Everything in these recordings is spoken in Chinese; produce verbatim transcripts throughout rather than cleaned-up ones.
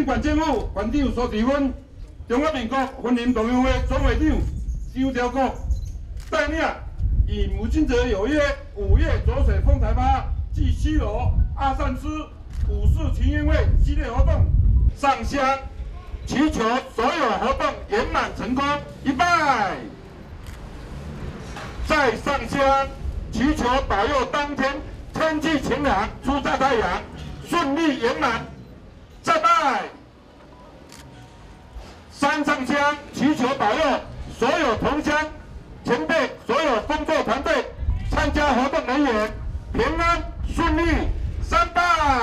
县政府县长苏志芬、中华民国婚姻同乡会总会长周朝国带领以母亲节有约五月浊水丰台趴暨西罗阿善师武士群英会系列活动上香，祈求所有活动圆满成功。一拜，再上香，祈求保佑当天天气晴朗，出大太阳，顺利圆满。再拜，三上香，祈求保佑所有同乡前辈、所有工作团队、参加活动人员平安顺利。三拜，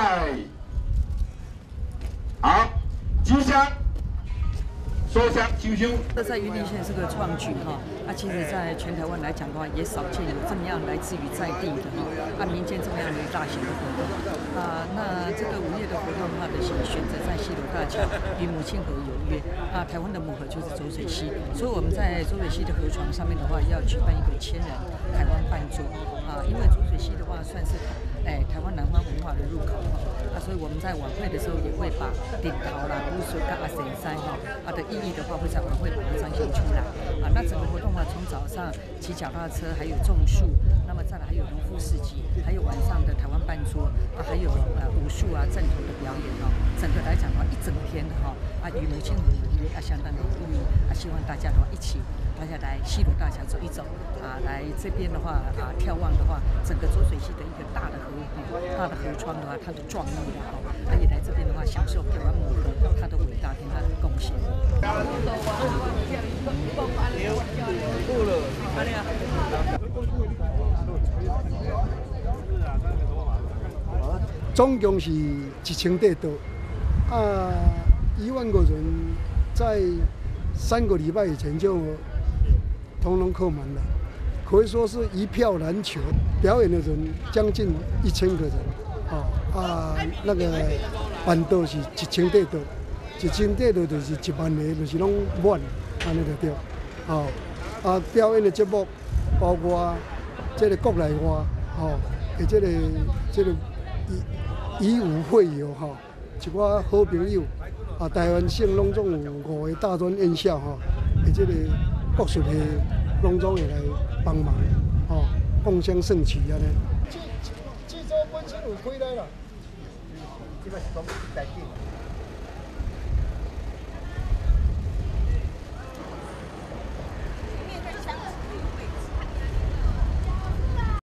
好，吉祥。收香修修。 这在云林县是个创举哈，那、啊、其实在全台湾来讲的话，也少见有这么样来自于在地的哈，按、啊、民间这么样的大型的活动啊。那这个五月的活动的话，就是选择在西螺大桥与母亲河有约啊。台湾的母河就是浊水溪，所以我们在浊水溪的河床上面的话，要举办一个千人台湾办桌啊。因为浊水溪的话，算是哎台湾南方文化的入口啊，所以我们在晚会的时候也会把顶头啦、古水跟阿神山哈啊的意义的话，会在晚会把它彰显出来啊。那整个活动啊，从早上骑脚踏车，还有种树，那么再来还有农夫市集，还有晚上的台湾办桌啊，还有呃武术啊、阵头的表演哦。整个来讲的话，一整天的哈啊，与母亲河有约啊，相当的意义啊，希望大家的话一起大家来西螺大桥走一走啊，来这边的话啊眺望的话，整个浊水溪的一个大的河哈，大的河川的话，它的壮丽的哈，而且来这边的话，享受台湾母河它的伟大跟它的贡献。 总共是一千块多，啊，一万个人在三个礼拜以前就通通客满了，可以说是一票难求。表演的人将近一千个人，哦啊，那个办桌是一千块多，一千块多就是一万个，就是拢满，安尼就对。哦啊，表演的节目包括这个国内话，哦，诶，这个这个以以武会友哈，一寡好朋友啊，台湾省拢总有五个大专院校哈，诶，这个国术系拢总会来帮忙，哦，共襄盛举安尼。这这这周本身有开来啦，这个是讲在地。